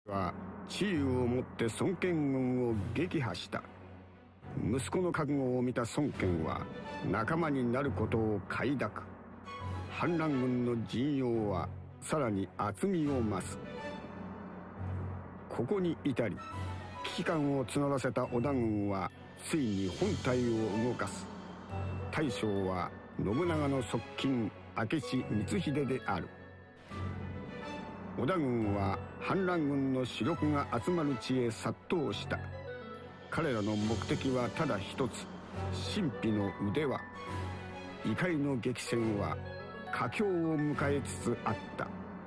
は地位をもって孫権軍を撃破した。息子の覚悟を見た孫権は仲間になることを快諾。反乱軍の陣容はさらに厚みを増す。ここに至り危機感を募らせた織田軍はついに本体を動かす。大将は信長の側近明智光秀である。織田軍は反乱軍の主力が集まる地へ殺到した。彼らの目的はただ一つ、神秘の腕輪。怒りの激戦は佳境を迎えつつあった。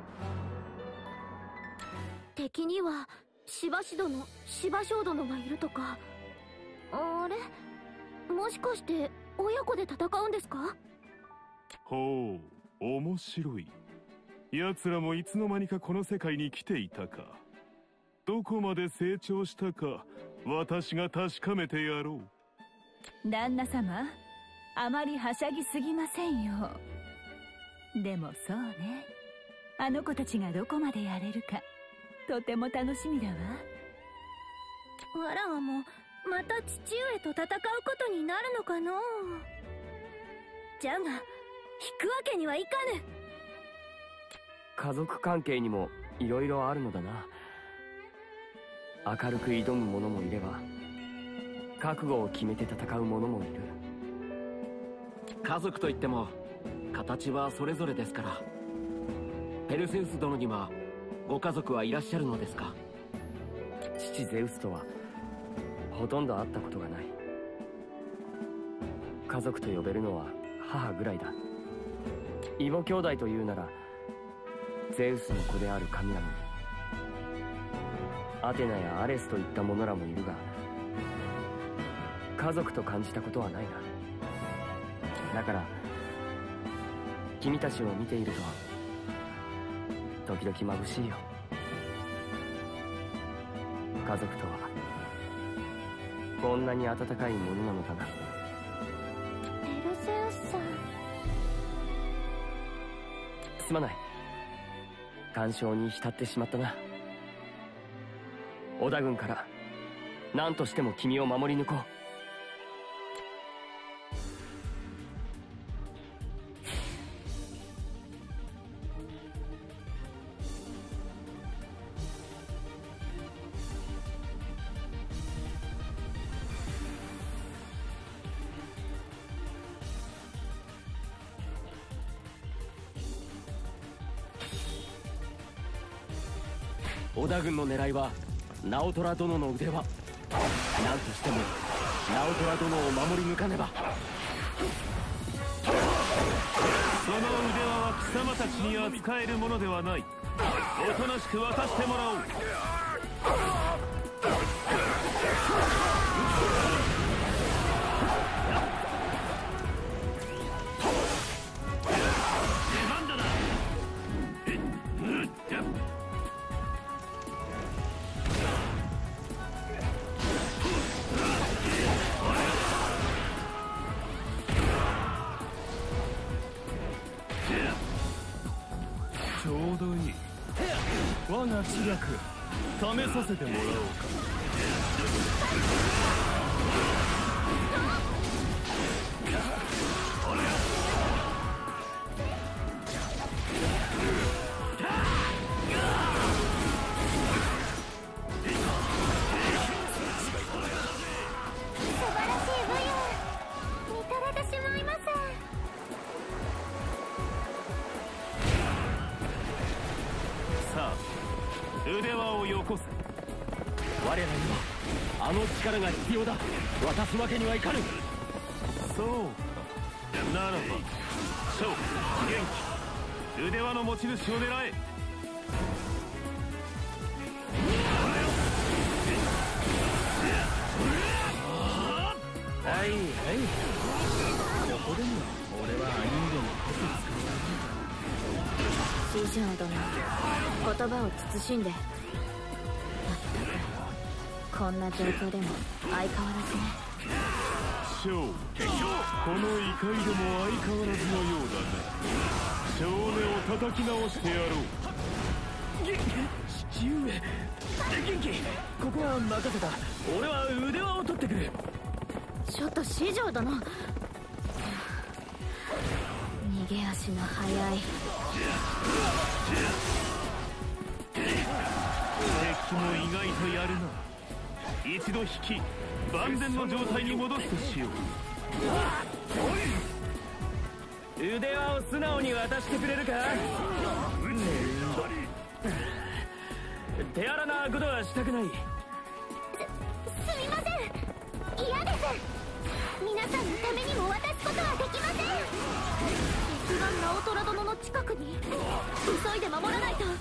敵には柴氏殿、柴将殿がいるとか。あれ、もしかして親子で戦うんですか？ ほう、面白い。奴らもいつの間にかこの世界に来ていたか。どこまで成長したか私が確かめてやろう。旦那様、あまりはしゃぎすぎませんよ。でもそうね、あの子たちがどこまでやれるかとても楽しみだわ。 わらわもまた父上と戦うことになるのかのう。じゃが引くわけにはいかぬ。 家族関係にもいろいろあるのだな。明るく挑む者もいれば覚悟を決めて戦う者もいる。 家族といっても形はそれぞれですから。ペルセウス殿にはご家族はいらっしゃるのですか？ 父ゼウスとはほとんど会ったことがない。家族と呼べるのは母ぐらいだ。異母兄弟というならゼウスの子である神々、アテナやアレスといった者らもいるが、家族と感じたことはないな。だから君たちを見ていると時々眩しいよ。家族とはこんなに温かいものなのだな。 ペルセウスさん、 すまない、干渉に浸ってしまったな。織田軍から何としても君を守り抜こう。 織田軍の狙いは直虎殿の腕輪。何としても直虎殿を守り抜かねば。 その腕輪は貴様たちに扱えるものではない。おとなしく渡してもらおう。ちょうどいい。我が知略試させてもらおうか。 素晴らしい武勇、見とれてしまいます。 さあ、腕輪をよこせ。 我らにはあの力が必要だ。渡すわけにはいかぬ。 そうか。ならば翔、元気、腕輪の持ち主を狙え。 はいはい、ここでも俺はアニメの師匠殿、言葉を慎んで。まったくこんな状況でも相変わらずね。 翔、この怒りでも相変わらずのようだね。少年を叩き直してやろう。 父上。元気、ここは任せた。俺は腕輪を取ってくる。 ちょっと四条殿、逃げ足の速い。 敵も意外とやるな。一度引き万全の状態に戻すとしよう。腕輪を素直に渡してくれるか。手荒なことはしたくない。 すみません、嫌です。皆さんのためにも渡すことはできません。敵が直虎殿の近くに。急いで守らないと。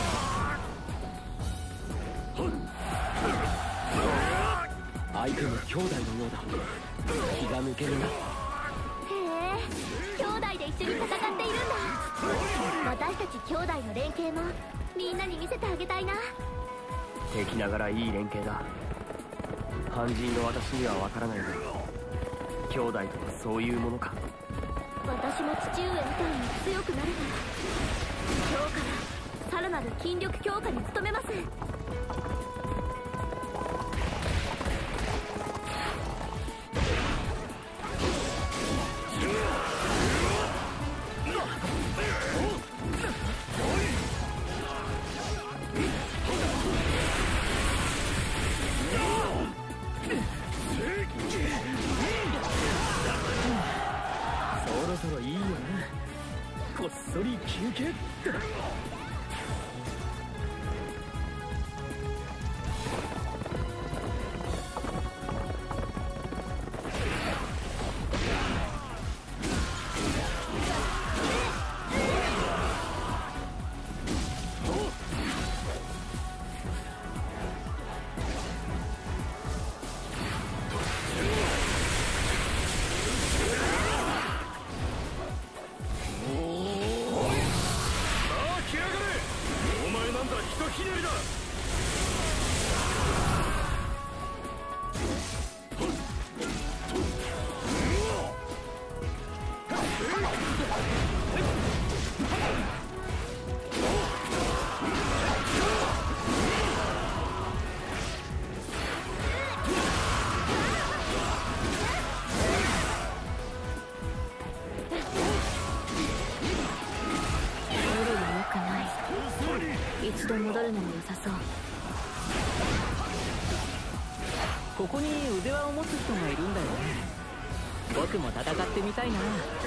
相手も兄弟のようだ。気が抜けるな。 へえ、兄弟で一緒に戦っているんだ。私たち兄弟の連携もみんなに見せてあげたいな。 敵ながらいい連携だ。肝心の私には分からないが、兄弟とはそういうものか。 私も父上みたいに強くなれば、今日からさらなる筋力強化に努めます。 そろそろいいよな。こっそり休憩。一度戻るのも良さそう。 ここに腕輪を持つ人がいるんだよね。僕も戦ってみたいな。さ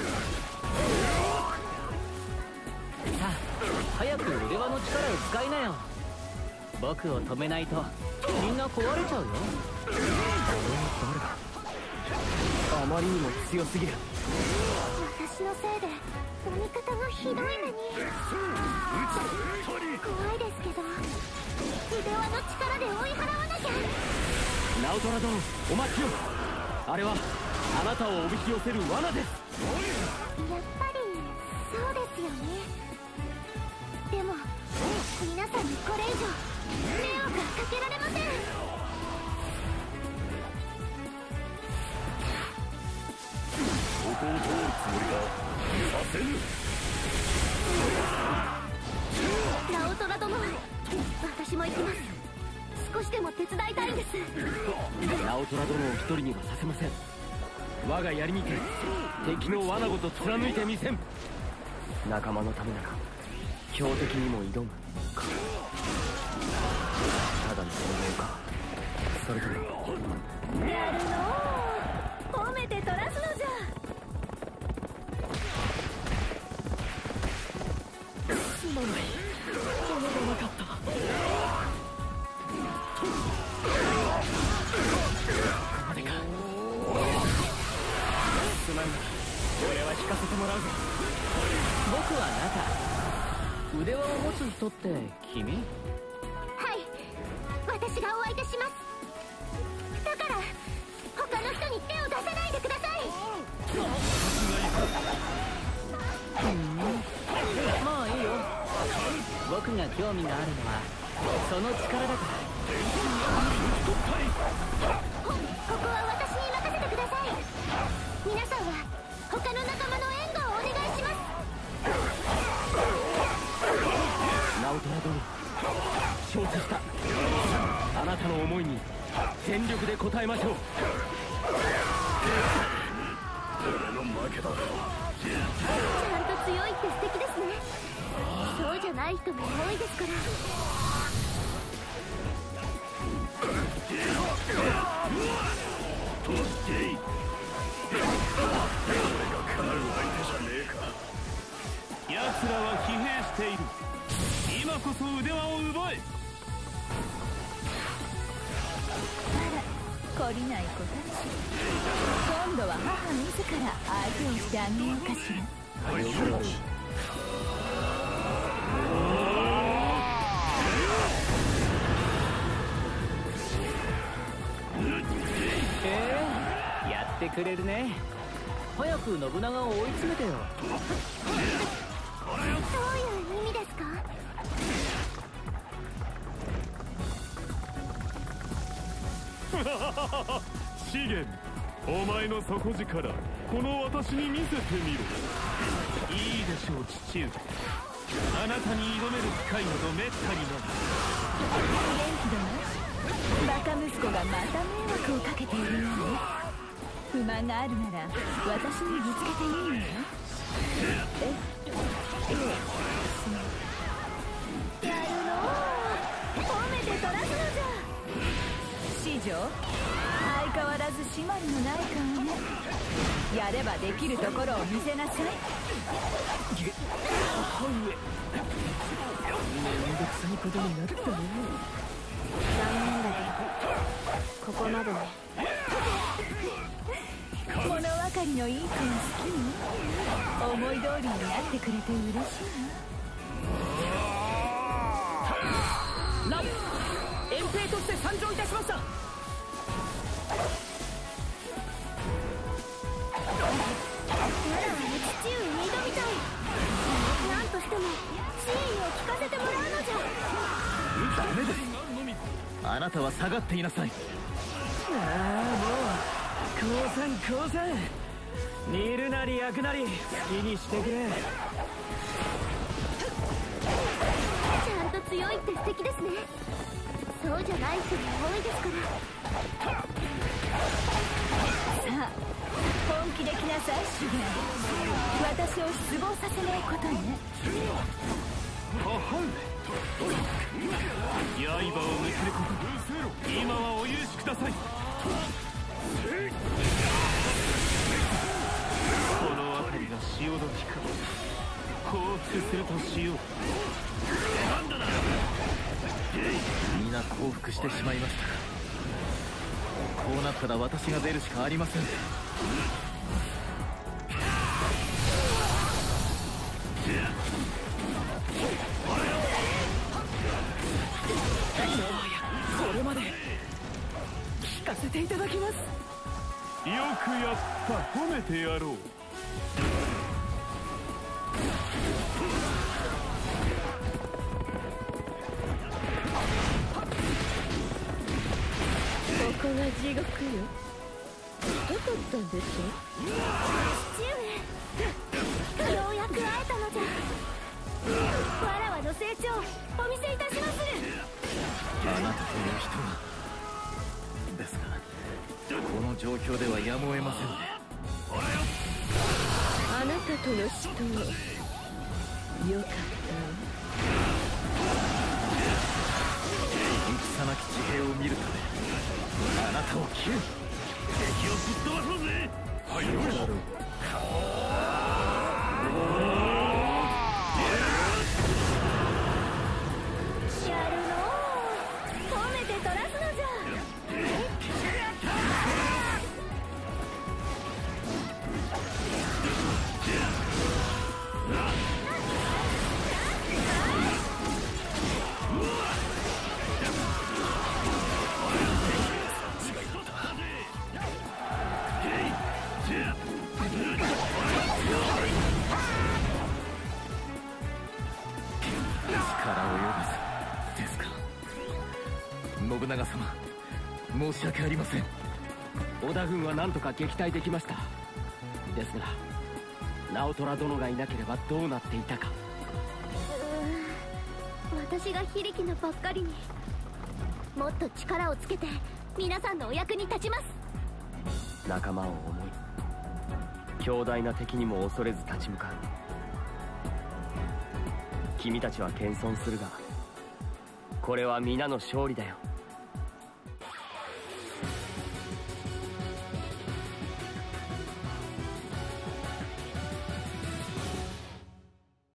あ、早く腕輪の力を使いなよ。僕を止めないとみんな壊れちゃうよ。 あまりにも強すぎる。 私のせいで飲み方がひどい目に。怖いですけど、腕輪の力で追い払わなきゃ。 ナオトラ殿、お待ちを。あれはあなたをおびき寄せる罠です。 やっぱりそうですよね。でも皆さんにこれ以上迷惑はかけられません。 ここを通るつもりか。させぬ。 ナオトラ殿、私も行きます。少しでも手伝いたいんです。 ナオトラ殿を一人にはさせません。我が槍にて敵の罠ごと貫いてみせん。仲間のためなら標的にも挑むか。ただの行動か、それとも。 やるのー、褒めて取らすのじゃ。 すまない、骨がなかった。ここまでか。すまんな、俺は引かせてもらうぞ。 僕は中。腕輪を持つ人って君？ はい、私がお相手します。だから他の人に手を出さないでください。 まあいいよ。僕が興味があるのはその力だから。 ここは私に任せてください。皆さんは他の仲間の援護をお願いします。 ナオトラ殿、承知。 いに全力で応えましょう。 俺の負けだ。 ちゃんと強いって素敵ですね。そうじゃない人も多いですから。 奴らは疲弊している。今こそ腕輪を奪え。 懲りない子たち、今度は母自ら相手をしてあげようかしら。 やってくれるね。早く信長を追い詰めてよ。 どういう意味ですか？ 資源、お前の底力、この私に見せてみろ。いいでしょう父上、あなたに挑める機会などめったにない。 元気だな。バカ息子がまた迷惑をかけているようね。不満があるなら私にぶつけていいのよ。 やるの褒めて取らすのじゃ。 四条、相変わらず締まりのない顔ね。やればできるところを見せなさい。 母上、めんどくさいことになったね。 残念だけどここまでね。 物分かりのいい子を好きに思い通りになってくれて嬉しいラブ、遠征として参上いたしました。 父上に挑みたい。何としても真意を聞かせてもらうのじゃ。 ダメです。あなたは下がっていなさい。ああ、もう降参。煮るなり焼くなり好きにしてくれ。 ちゃんと強いって素敵ですね。そうじゃない人も多いですから。 さあ、本気で来なさい資源。私を失望させないことね。 母上、刃を向けること今はお許しください。この辺りが潮時か。降伏するとしよう。 皆降伏してしまいましたか。こうなったら私が出るしかありません。これまで聞かせていただきます。 よくやった。褒めてやろう。 ここが地獄よ。痛かったんでしょ。父上、ようやく会えたのじゃ。わらわの成長お見せいたします。 あなたという人はですが、この状況ではやむを得ませんね。 あなたとの死闘よかった。 戦なき地平を見るためあなたを切る。 敵をぶっ飛ばそうぜ。はいよ。 やるの褒めて取らすのじゃ。 信長様、申し訳ありません。 織田軍は何とか撃退できました。ですが直虎殿がいなければどうなっていたか。 私が非力なばっかりに。 もっと力をつけて皆さんのお役に立ちます。 仲間を思い、強大な敵にも恐れず立ち向かう。君たちは謙遜するが、これは皆の勝利だよ。